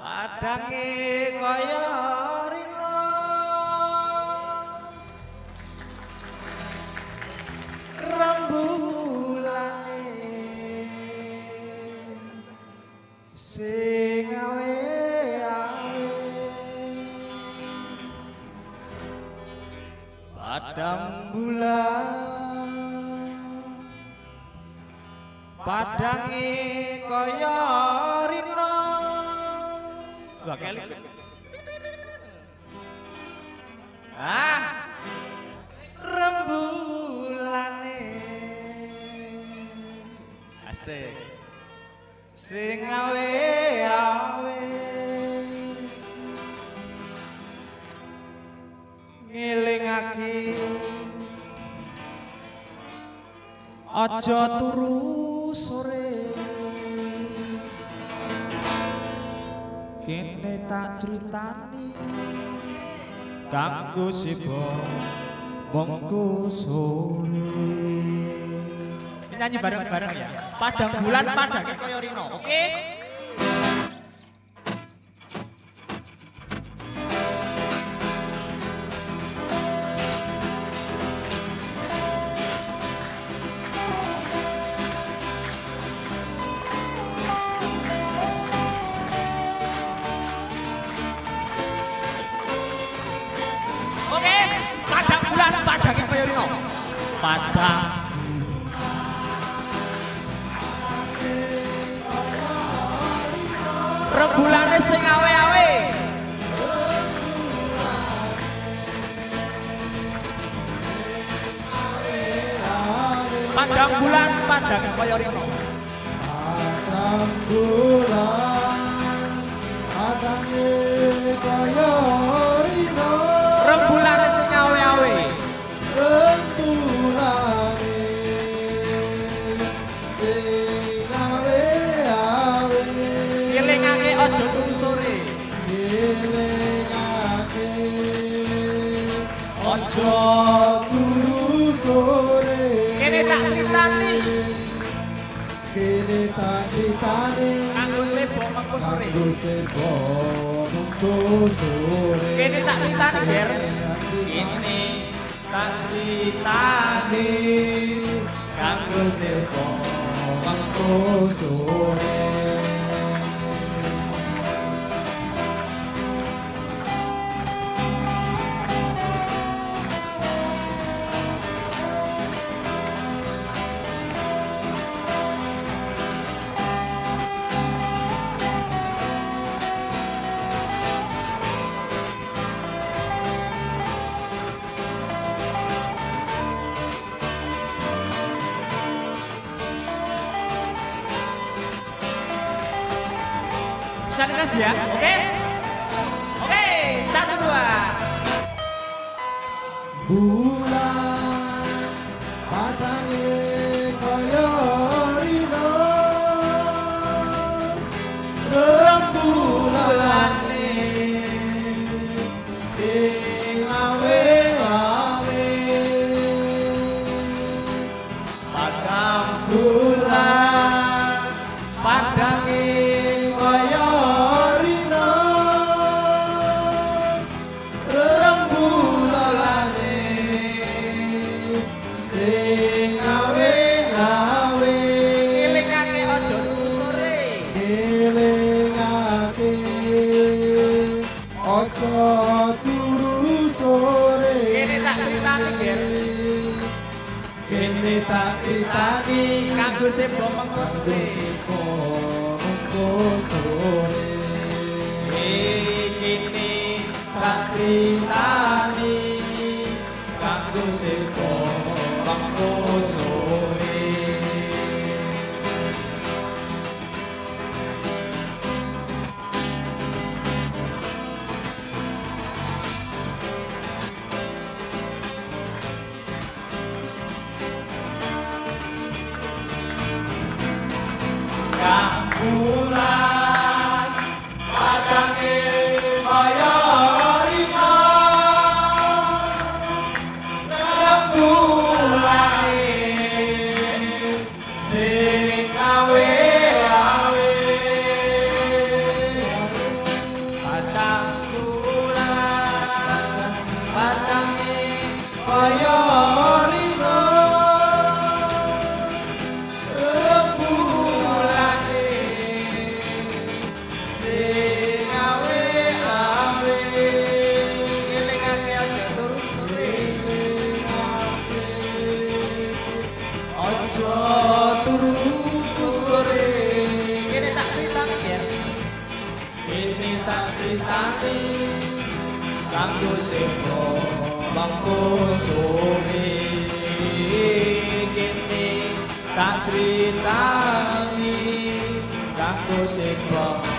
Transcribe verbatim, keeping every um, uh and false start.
Padange kaya rina rembulane sing awe-awe padang bulan padange kaya rina gak kelik ah rembulane asik sing awe-awe ngelingake aja turu sore kene tak critani kanggo sibo mongko sore nyanyi bareng-bareng ya padang bulan padang kaya rino oke okay? Padang rembulane sing awe-awe padang bulan padang kaya rino padang bulan padange kaya rino rembulane sing awe-awe rembulane sing awe-awe ngelingake aja turu sore ngelingake aja turu sore kene tak critani kene tak critani kanggo sebo mengko sore kanggo sebo mengko sore kene tak critani ger ini tak critani kanggo sebo mengko sore bisa dikasih ya, oke? Okay? Oke, okay, satu dua. Bulan padange kaya rino rembulane sing awe-awe padang bulan padange tak critani kanggo sebo mengko sore iki tak critani kanggo sebo mengko sore bulan padange kaya rino rembulane sing awe-awe critane kanggo sing mengko sore kene tak critani kanggo sing